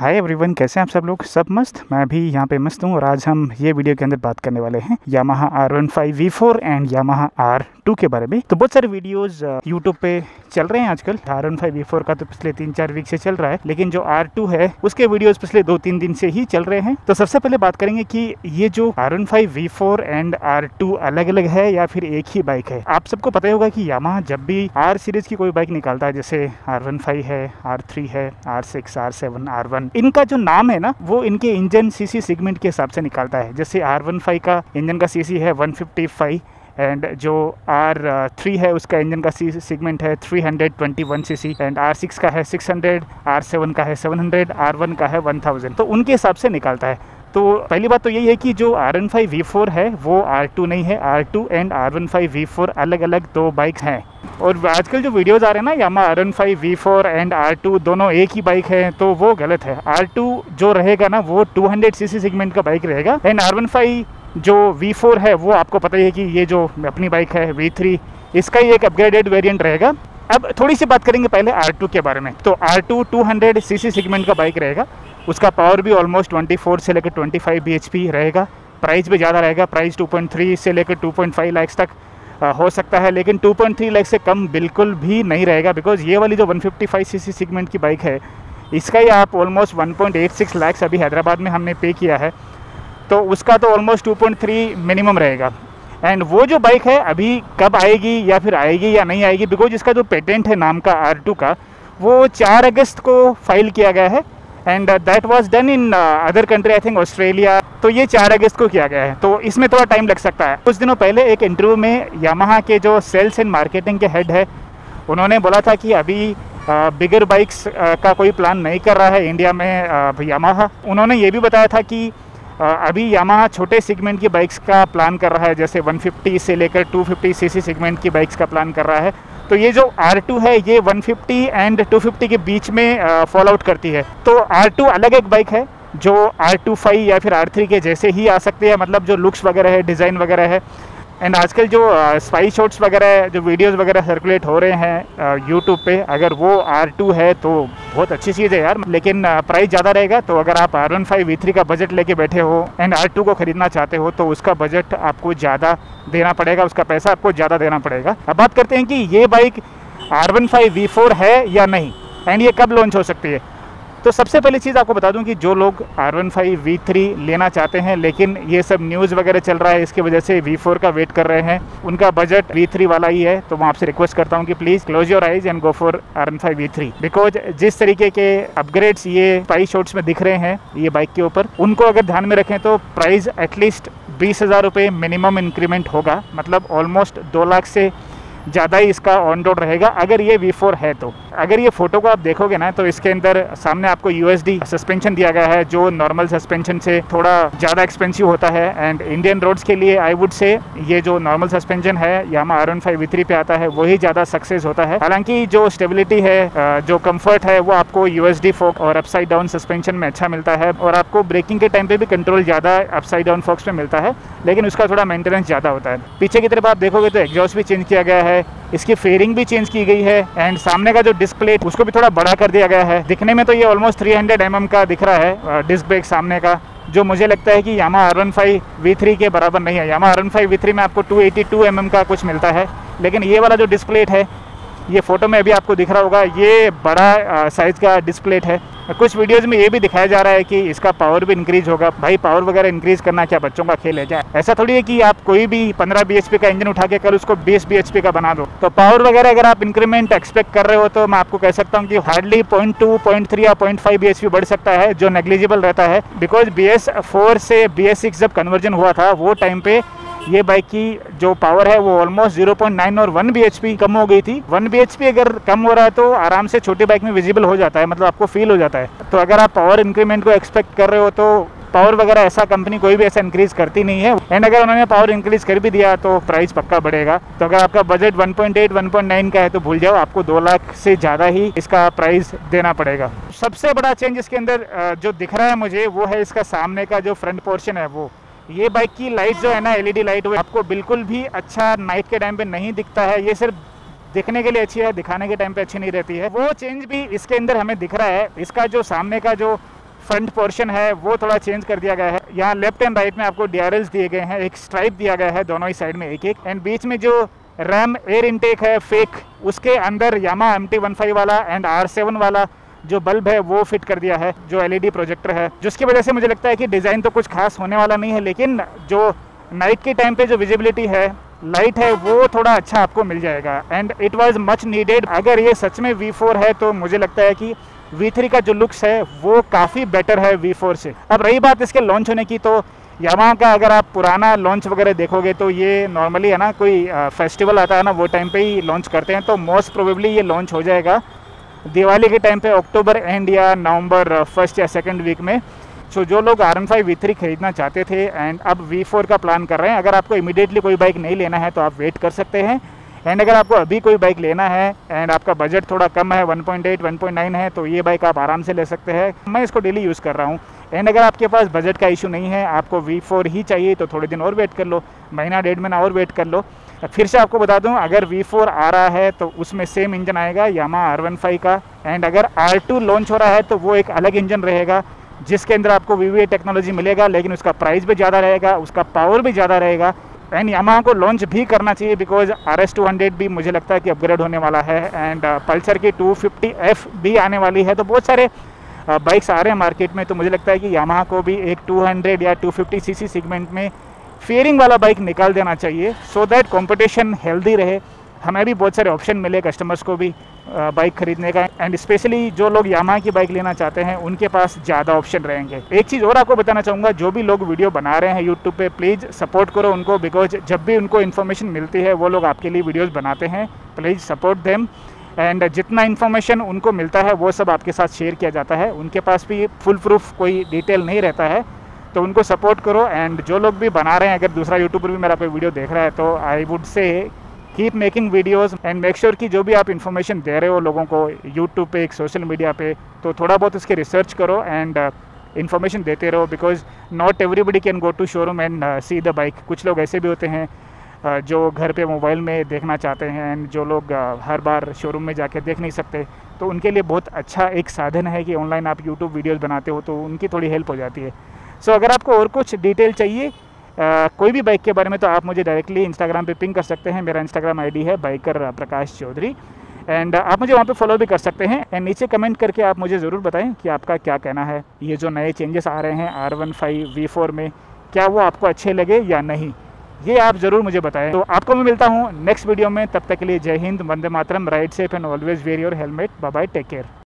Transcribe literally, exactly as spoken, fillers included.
Hi everyone, कैसे हैं आप सब लोग? सब मस्त। मैं भी यहाँ पे मस्त हूँ और आज हम ये वीडियो के अंदर बात करने वाले हैं Yamaha R one five V four and Yamaha R two के बारे में। तो बहुत सारे वीडियोस यूट्यूब पे चल रहे हैं आजकल। R one five V four का तो पिछले तीन चार वीक से चल रहा है, लेकिन जो आर टू है उसके वीडियोस पिछले दो तीन दिन से ही चल रहे हैं। तो सबसे पहले बात करेंगे कि ये जो R one five V four and R two अलग अलग है या फिर एक ही बाइक है। आप सबको पता ही होगा कि यामाहा जब भी आर सीरीज की कोई बाइक निकालता है, जैसे आर वन फाइव है, आर थ्री है, R six, R seven, R one, इनका जो नाम है ना वो इनके इंजन सीसी सेगमेंट के हिसाब से निकालता है। जैसे आर वन फाइव का इंजन का सीसी है वन फिफ्टी फाइव एंड जो आर थ्री है उसका इंजन का सी सेगमेंट है three hundred twenty one CC and R six का है सिक्स हंड्रेड, आर सेवन का है सेवन हंड्रेड, आर वन का है वन थाउजेंड। तो उनके हिसाब से निकालता है। तो पहली बात तो यही है कि जो R one five V four है वो आर टू नहीं है। R two and R one five V four अलग अलग दो बाइक्स हैं। और आजकल जो वीडियोस आ रहे हैं ना Yamaha R one five V four and R two दोनों एक ही बाइक है, तो वो गलत है। आर टू जो रहेगा ना वो टू हंड्रेड सीसी सेगमेंट का बाइक रहेगा एंड आर वन फाइव जो वी फोर है वो आपको पता ही है कि ये जो अपनी बाइक है वी थ्री, इसका ही एक अपग्रेडेड वेरिएंट रहेगा। अब थोड़ी सी बात करेंगे पहले आर टू के बारे में। तो R two two hundred CC segment का बाइक रहेगा। उसका पावर भी ऑलमोस्ट ट्वेंटी फोर से लेकर ट्वेंटी फाइव बीएचपी रहेगा। प्राइस भी ज़्यादा रहेगा। प्राइस टू पॉइंट थ्री से लेकर टू पॉइंट फाइव लाख तक आ, हो सकता है, लेकिन टू पॉइंट थ्री लाख से कम बिल्कुल भी नहीं रहेगा। बिकॉज ये वाली जो one fifty five CC segment की बाइक है इसका ही आप almost one point eight six lakh अभी हैदराबाद में हमने पे किया है, तो उसका तो almost two point three minimum रहेगा। एंड वो जो बाइक है अभी कब आएगी या फिर आएगी या नहीं आएगी, बिकॉज इसका जो पेटेंट है नाम का आर टू का वो चार अगस्त को फाइल किया गया है and that was done in other country, I think Australia. तो ये चार अगस्त को किया गया है, तो इसमें थोड़ा टाइम लग सकता है। कुछ दिनों पहले एक इंटरव्यू में यामाहा के जो सेल्स एंड मार्केटिंग के हेड है उन्होंने बोला था कि अभी बिगर बाइक्स का कोई प्लान नहीं कर रहा है इंडिया में यामाहा। उन्होंने ये भी बताया था कि अभी यामाहा छोटे सेगमेंट की बाइक्स का प्लान कर रहा है, जैसे वन फिफ्टी से लेकर टू फिफ्टी सीसी सेगमेंट की बाइक्स का प्लान कर रहा है। तो ये जो आर टू है ये one fifty and two fifty के बीच में फॉल आउट करती है। तो आर टू अलग एक बाइक है जो आर टू फाइव या फिर आर थ्री के जैसे ही आ सकती है, मतलब जो लुक्स वगैरह है, डिज़ाइन वगैरह है। एंड आजकल जो स्पाई शॉट्स वगैरह जो वीडियोस वगैरह सर्कुलेट हो रहे हैं यूट्यूब पे, अगर वो आर टू है तो बहुत अच्छी चीज़ है यार, लेकिन प्राइस ज़्यादा रहेगा। तो अगर आप R one five V three का बजट लेके बैठे हो एंड आर टू को ख़रीदना चाहते हो तो उसका बजट आपको ज़्यादा देना पड़ेगा, उसका पैसा आपको ज़्यादा देना पड़ेगा। अब बात करते हैं कि ये bike R one five V four है या नहीं एंड ये कब लॉन्च हो सकती है। तो सबसे पहली चीज़ आपको बता दूं कि जो लोग R one five V three लेना चाहते हैं लेकिन ये सब न्यूज़ वगैरह चल रहा है इसकी वजह से वी फोर का वेट कर रहे हैं, उनका बजट वी थ्री वाला ही है। तो मैं आपसे रिक्वेस्ट करता हूं कि please close your eyes and go for R one five V three, because जिस तरीके के अपग्रेड्स ये स्पाई शॉट्स में दिख रहे हैं ये बाइक के ऊपर, उनको अगर ध्यान में रखें तो प्राइस एटलीस्ट बीस हज़ार रुपये मिनिमम इंक्रीमेंट होगा, मतलब ऑलमोस्ट दो लाख से ज़्यादा ही इसका ऑन रोड रहेगा अगर ये वी फोर है। तो अगर ये फोटो को आप देखोगे ना तो इसके अंदर सामने आपको यू एस डी सस्पेंशन दिया गया है जो नॉर्मल सस्पेंशन से थोड़ा ज़्यादा एक्सपेंसिव होता है। एंड इंडियन रोड्स के लिए आई वुड से ये जो नॉर्मल सस्पेंशन है Yamaha R one five V three पे आता है वही ज़्यादा सक्सेस होता है। हालांकि जो स्टेबिलिटी है, जो कम्फर्ट है, वो आपको यू एस डी फोक और अपसाइड डाउन सस्पेंशन में अच्छा मिलता है और आपको ब्रेकिंग के टाइम पे भी कंट्रोल ज़्यादा अपसाइड डाउन फोक्स में मिलता है, लेकिन उसका थोड़ा मेंटेनेंस ज़्यादा होता है। पीछे की तरफ आप देखोगे तो एग्जॉस्ट भी चेंज किया गया है, इसकी फेयरिंग भी चेंज की गई है एंड सामने का जो डिस्क प्लेट उसको भी थोड़ा बड़ा कर दिया गया है। दिखने में तो ये almost three hundred M M का दिख रहा है डिस्क ब्रेक सामने का, जो मुझे लगता है कि Yamaha R one five V three के बराबर नहीं है। Yamaha R one five V three में आपको two eighty two M M का कुछ मिलता है, लेकिन ये वाला जो डिस्क प्लेट है ये फोटो में अभी आपको दिख रहा होगा ये बड़ा साइज़ का डिस्क प्लेट है। कुछ वीडियोज़ में ये भी दिखाया जा रहा है कि इसका पावर भी इंक्रीज होगा। भाई पावर वगैरह इंक्रीज करना क्या बच्चों का खेल है क्या? ऐसा थोड़ी है कि आप कोई भी पंद्रह बी एच पी का इंजन उठा के कल उसको बीस बी एच पी का बना दो। तो पावर वगैरह अगर आप इंक्रीमेंट एक्सपेक्ट कर रहे हो तो मैं आपको कह सकता हूँ कि hardly point two point three या point five B H P बढ़ सकता है, जो नेग्लिजिबल रहता है। बिकॉज बी एस फोर से बी एस सिक्स जब कन्वर्जन हुआ था वो टाइम पे ये बाइक की जो पावर है वो ऑलमोस्ट ज़ीरो पॉइंट नाइन और वन बीएचपी कम हो गई थी। वन बीएचपी अगर कम हो रहा है तो आराम से छोटी बाइक में विजिबल हो जाता है, मतलब आपको फील हो जाता है। तो अगर आप पावर इंक्रीमेंट को एक्सपेक्ट कर रहे हो तो पावर वगैरह ऐसा कंपनी कोई भी ऐसा इंक्रीज करती नहीं है। एंड अगर उन्होंने पावर इंक्रीज कर भी दिया तो प्राइस पक्का बढ़ेगा। तो अगर आपका budget one point eight one point nine का है तो भूल जाओ, आपको दो लाख से ज़्यादा ही इसका प्राइस देना पड़ेगा। सबसे बड़ा चेंज इसके अंदर जो दिख रहा है मुझे वो है इसका सामने का जो फ्रंट पोर्शन है। वो ये बाइक की लाइट जो है ना एलईडी लाइट, वो आपको बिल्कुल भी अच्छा नाइट के टाइम पे नहीं दिखता है। ये सिर्फ दिखने के लिए अच्छी है, दिखाने के टाइम पे अच्छी नहीं रहती है। वो चेंज भी इसके अंदर हमें दिख रहा है। इसका जो सामने का जो फ्रंट पोर्शन है वो थोड़ा चेंज कर दिया गया है। यहाँ लेफ्ट एंड राइट में आपको डी आर एल्स दिए गए हैं, एक स्ट्राइप दिया गया है दोनों ही साइड में एक एक, एंड बीच में जो रैम एयर इनटेक है फेक, उसके अंदर Yamaha M T one five वाला एंड आर सेवन वाला जो बल्ब है वो फिट कर दिया है, जो एल ई डी प्रोजेक्टर है, जिसकी वजह से मुझे लगता है कि डिज़ाइन तो कुछ खास होने वाला नहीं है, लेकिन जो नाइट के टाइम पे जो विजिबिलिटी है, लाइट है, वो थोड़ा अच्छा आपको मिल जाएगा and it was much needed. अगर ये सच में वी फोर है तो मुझे लगता है कि वी थ्री का जो लुक्स है वो काफ़ी बेटर है वी फोर से। अब रही बात इसके लॉन्च होने की, तो यामाहा का अगर आप पुराना लॉन्च वगैरह देखोगे तो ये नॉर्मली है ना, कोई फेस्टिवल आता है ना वो टाइम पे ही लॉन्च करते हैं, तो मोस्ट प्रोबेबली ये लॉन्च हो जाएगा दिवाली के टाइम पे, अक्टूबर एंड या नवंबर फर्स्ट या सेकंड वीक में। सो जो लोग R one five V three खरीदना चाहते थे एंड अब वी फोर का प्लान कर रहे हैं, अगर आपको इमीडिएटली कोई बाइक नहीं लेना है तो आप वेट कर सकते हैं, एंड अगर आपको अभी कोई बाइक लेना है एंड आपका बजट थोड़ा कम है, one point eight one point nine है, तो ये बाइक आप आराम से ले सकते हैं। मैं इसको डेली यूज़ कर रहा हूँ। एंड अगर आपके पास बजट का इशू नहीं है, आपको वी फोर ही चाहिए, तो थोड़े दिन और वेट कर लो, महीना डेढ़ महीना और वेट कर लो। फिर से आपको बता दूं, अगर वी फोर आ रहा है तो उसमें सेम इंजन आएगा यामाहा आर वन फाइव का, एंड अगर आर टू लॉन्च हो रहा है तो वो एक अलग इंजन रहेगा जिसके अंदर आपको वी वी ए टेक्नोलॉजी मिलेगा, लेकिन उसका प्राइस भी ज़्यादा रहेगा, उसका पावर भी ज़्यादा रहेगा। एंड यामाहा को लॉन्च भी करना चाहिए because R S two hundred भी मुझे लगता है कि अपग्रेड होने वाला है, एंड पल्सर की टू फिफ्टी एफ भी आने वाली है, तो बहुत सारे बाइक्स आ रहे हैं मार्केट में। तो मुझे लगता है कि यामाहा को भी एक टू हंड्रेड या टू फिफ्टी सीसी सेगमेंट में फेयरिंग वाला बाइक निकाल देना चाहिए, सो दैट कंपटीशन हेल्दी रहे, हमें भी बहुत सारे ऑप्शन मिले कस्टमर्स को भी बाइक खरीदने का, एंड स्पेशली जो लोग यामाहा की बाइक लेना चाहते हैं उनके पास ज़्यादा ऑप्शन रहेंगे। एक चीज़ और आपको बताना चाहूँगा, जो भी लोग वीडियो बना रहे हैं यूट्यूब पे, प्लीज़ सपोर्ट करो उनको, बिकॉज जब भी उनको इन्फॉर्मेशन मिलती है वो लोग आपके लिए वीडियोस बनाते हैं, प्लीज़ सपोर्ट देम। एंड जितना इन्फॉर्मेशन उनको मिलता है वो सब आपके साथ शेयर किया जाता है, उनके पास भी फुल प्रूफ कोई डिटेल नहीं रहता है, तो उनको सपोर्ट करो। एंड जो लोग भी बना रहे हैं, अगर दूसरा यूट्यूबर भी मेरा कोई वीडियो देख रहा है तो I would say keep making videos and make sure कि जो भी आप इन्फॉर्मेशन दे रहे हो लोगों को यूट्यूब पे, एक सोशल मीडिया पे, तो थोड़ा बहुत उसके रिसर्च करो एंड इन्फॉर्मेशन देते रहो, because not everybody can go to showroom and see the bike. कुछ लोग ऐसे भी होते हैं uh, जो घर पे मोबाइल में देखना चाहते हैं, एंड जो लोग uh, हर बार शोरूम में जाके देख नहीं सकते, तो उनके लिए बहुत अच्छा एक साधन है कि ऑनलाइन आप यूट्यूब वीडियोज़ बनाते हो, तो उनकी थोड़ी हेल्प हो जाती है। सो so, अगर आपको और कुछ डिटेल चाहिए Uh, कोई भी बाइक के बारे में, तो आप मुझे डायरेक्टली इंस्टाग्राम पे पिंग कर सकते हैं। मेरा इंस्टाग्राम आईडी है बाइकर प्रकाश चौधरी, एंड आप मुझे वहाँ पे फॉलो भी कर सकते हैं। एंड नीचे कमेंट करके आप मुझे ज़रूर बताएं कि आपका क्या कहना है, ये जो नए चेंजेस आ रहे हैं R one five V four में, क्या वो आपको अच्छे लगे या नहीं, ये आप ज़रूर मुझे बताएं। तो आपको मैं मिलता हूँ नेक्स्ट वीडियो में, तब तक के लिए जय हिंद, वंदे मातरम, ride safe and always wear your helmet, bye bye, take care.